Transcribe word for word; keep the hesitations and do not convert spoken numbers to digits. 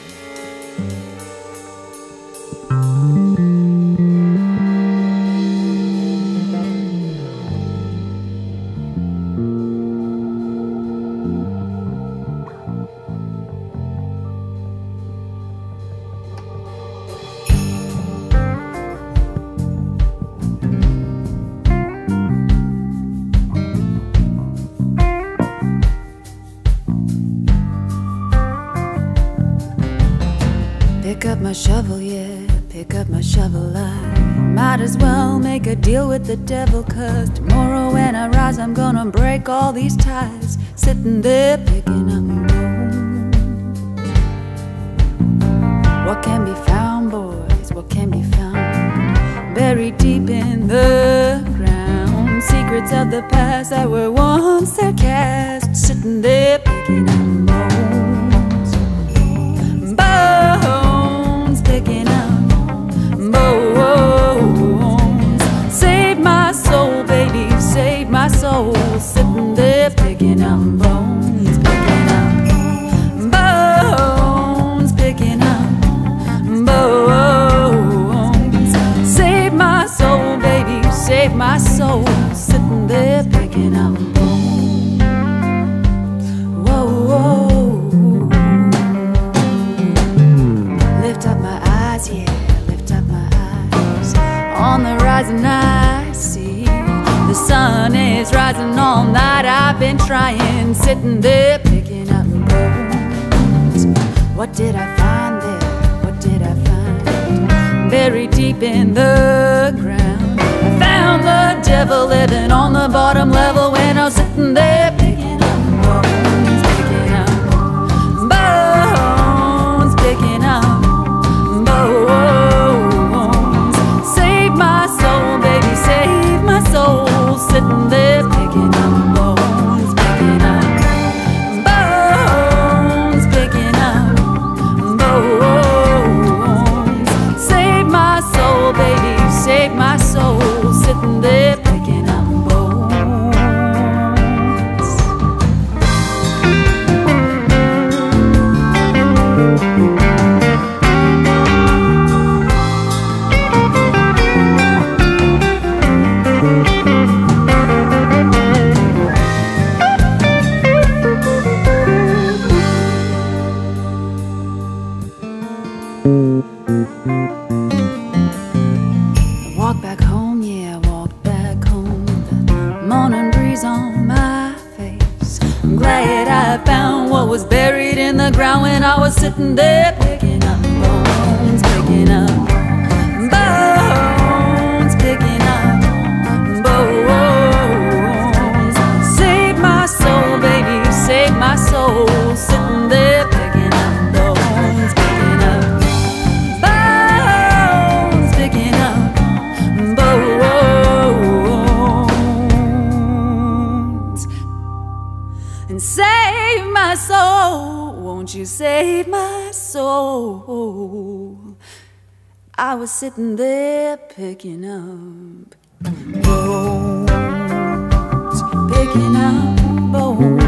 Pick up my shovel, yeah, pick up my shovel. I might as well make a deal with the devil, 'cause tomorrow when I rise I'm gonna break all these ties. Sitting there picking up bones. What can be found, boys, what can be found? Buried deep in the ground, secrets of the past that were once their cast. Sitting there picking up bones. Bones, picking up bones. Save my soul, baby, save my soul. Sitting there picking up bones, picking up bones, picking up bones. Save my soul, baby, save my soul. Sitting there picking up bones. Whoa, whoa. Lift up my eyes, yeah, lift up my eyes. On the horizon I see the sun is rising all night. I've been trying, sitting there picking up bones. What did I find there? What did I find? Buried deep in the ground, I found the devil living on the bottom level when I was sitting there picking up bones, picking up bones, picking up bones. Save my soul, baby, save my soul. Sitting there picking up bones, picking up bones, picking up bones. Save my soul, baby, save my soul. Sitting there picking up bones. Walk back home, yeah, walk back home. The morning breeze on my face. I'm glad I found what was buried in the ground when I was sitting there picking up bones, picking up bones, picking up bones. Save my soul, baby, save my soul. Sitting there picking up bones, picking up bones, picking up bones. And save my soul, won't you save my soul? I was sitting there picking up bones, picking up bones.